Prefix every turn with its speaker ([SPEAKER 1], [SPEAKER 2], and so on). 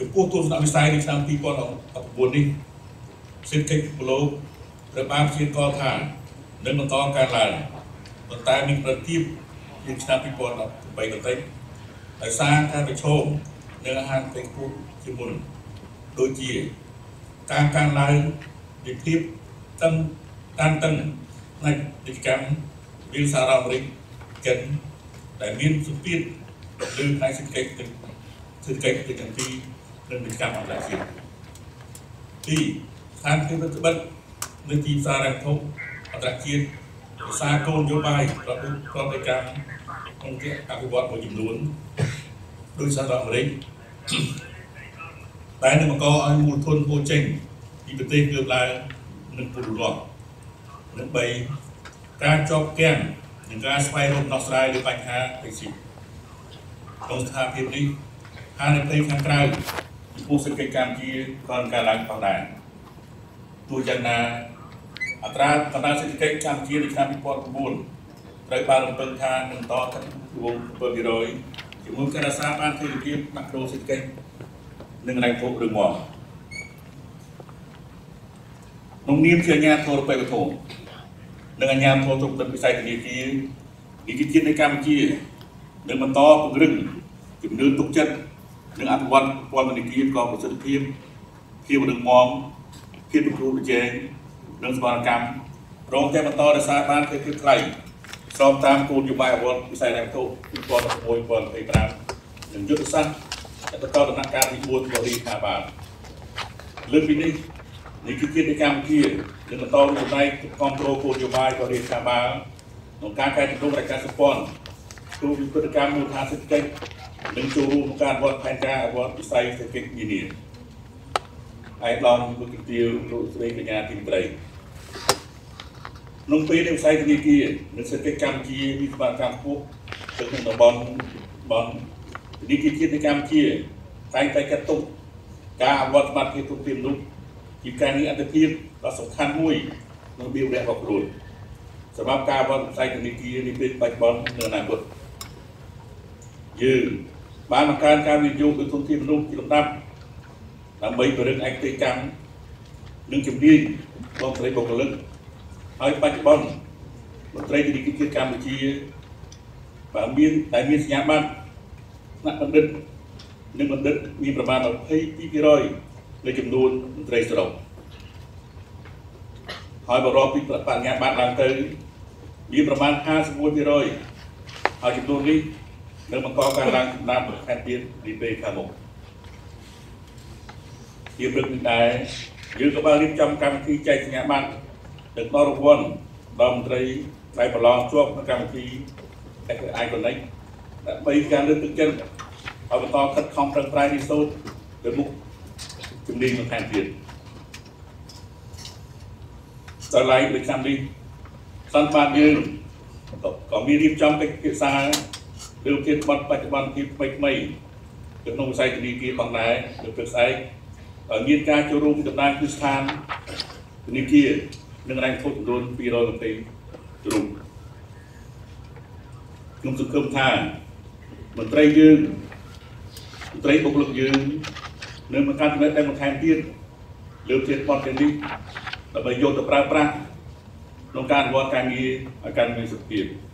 [SPEAKER 1] ចំពោះទស្សនវិស័យនៃឆ្នាំ2019នេះសេដ្ឋកិច្ចពិភពលោកត្រូវបានព្យាករណ៍ថានឹងបន្តកើនឡើងប៉ុន្តែមានប្រតិបត្តិជាឆ្នាំ2018បន្តិចដោយសារការប្រឈមនឹងអាហារពេលខ្ពស់ជាមុនដូចជាការកើនឡើងនៃភាពតានតឹងផ្នែកពាណិជ្ជកម្មរៀលសារអាមេរិកចិនដែលមានសម្ពាធលើផ្នែកសេដ្ឋកិច្ចទាំងពីរនិងពាណិជ្ជកម្មអន្តរជាតិទីស្ថានភាពរដ្ឋបិទនៅទីផ្សាររ៉ែធំអន្តរជាតិភាសាគោលនយោបាយប្រតិកម្មក្នុងទីអភិវឌ្ឍមួយចំនួនដោយសហរដ្ឋអាមេរិកតែនឹងបង្កឲ្យមូលធនហូរចេញពីប្រទេសលើកឡើងនិងពលរដ្ឋនិង3ការជាប់គាំងនិងការស្វែងរកដំណោះស្រាយលើបញ្ហាបេស៊ីកក្នុងស្ថានភាពនេះហានិភ័យខាងក្រៅចំពោះសេដ្ឋកិច្ចកម្ពុជាក៏កើនឡើងផងដែរទោះយ៉ាងណាអត្រាកំណើនសេដ្ឋកិច្ចកម្ពុជានៅឆ្នាំ2009ត្រូវបានរំពឹងថានឹងបន្តថយចុះ 7% ជាមួយការរក្សាបានស្ថិរភាពម៉ាក្រូសេដ្ឋកិច្ចនិងរ៉ែងធំរឹងមាំក្នុងនាមជាអាជ្ញាធររដ្ឋាភិបាលនិងអាជ្ញាធរគ្រប់គ្រងវិស័យធនាគារជាតិនៃកម្ពុជានឹងបន្តពង្រឹងជំនឿទុកចិត្តនិងអភិវឌ្ឍប្រព័ន្ធធនាគារប្រកបប្រសិទ្ធភាពភាពរឹងមាំភាពប្រកួតប្រជែងនិងសកម្មកម្មព្រមទាំងបន្តរក្សាបានភាពថ្លៃស្របតាមគោលនយោបាយអភិវឌ្ឍវិស័យហិរញ្ញវត្ថុ2016-2025និងយុទ្ធសាស្ត្របន្តដំណាក់កាលទី4របស់រាជរដ្ឋាភិបាលលើសពីនេះនីតិជាតិនៃកម្ពុជានឹងបន្តរួមចំណែកគ្រប់គ្រងគោលនយោបាយរបស់រាជរដ្ឋាភិបាលក្នុងការកែតម្រង់រចនាសម្ព័ន្ធទូវិបត្តិកម្មមូលដ្ឋានសេដ្ឋកិច្ចនិងចូលរួមក្នុងការអភិវឌ្ឍផែនការអភិវឌ្ឍវិស័យសេដ្ឋកិច្ចនានាហើយដល់មុខជំទាវលោកស្រីកញ្ញាទីត្រីក្នុងពេលដែលវិស័យធនាគារនិងសេដ្ឋកិច្ចកម្ពុជាមានសកម្មភាពខ្ពស់ទៅក្នុងតំបន់នីតិជាតិនៃកម្ពុជាតែងតែចាត់ទុកការអភិវឌ្ឍសមត្ថភាពទូទៅមនុស្សជាការងារអន្តរជាតិដ៏សំខាន់មួយក្នុងរបៀបរយៈរបស់ខ្លួនសម្រាប់ការអភិវឌ្ឍវិស័យធនាគារនាពេលបច្ចុប្បន្ននិងអនាគតយើងបានបង្កើនការវិនិយោគលើធនធានមនុស្សជាលំដាប់ដើម្បីពង្រឹងឯកទេសកម្មនិងជំនាញរបស់មន្ត្រីបុគ្គលិកហើយបច្ចុប្បន្នមន្ត្រីធនាគារជាតិកម្ពុជាបានមានសញ្ញាបត្រថ្នាក់បណ្ឌិតនិងបណ្ឌិតមានប្រមាណ 22% នៃចំនួនមន្ត្រីសរុបហើយបរិបទពីបញ្ញាបត្រឡើងទៅមានប្រមាណ 51% ហើយចំនួននេះនឹងបង្កការឡើងចំណាប់ខែទៀតនាពេលខាងមុខជាព្រឹកនេះដែរយើងក៏បានរៀបចំកម្មវិធីចែកសញ្ញាបត្រនិងផ្ដល់រង្វាន់ដល់មន្ត្រីដែលប្រឡងជាប់ក្នុងកម្មវិធី Iconic ដើម្បីការលើកទឹកចិត្តឲ្យបន្តខិតខំប្រឹងប្រែងរៀនសូត្រទៅមុខជំនាញបន្ថែមទៀតដល់ឡែកដូចឆ្នាំនេះសន្និបាតយើងក៏មានរៀបចំកិច្ចពិភាក្សាលើធានបត់បច្ចុប្បន្នភាពថ្មីៗក្នុងវិស័យធនាគារផងដែរនៅព្រឹកស្អែកមានការចូលរួមពីតំណាងគ្រឹះស្ថានធនាគារនិងរ៉ែងធំចំនួន220រូបខ្ញុំសង្ឃឹមថាមន្ត្រីបុគ្គលិកយើងនឹងបង្កើនចំណេះដឹងបន្ថែមទៀតលើធានបត់ទាំងនេះដើម្បីយកទៅប្រើប្រាស់ក្នុងការអនុវត្តការងារឲ្យកាន់មានសុខភាព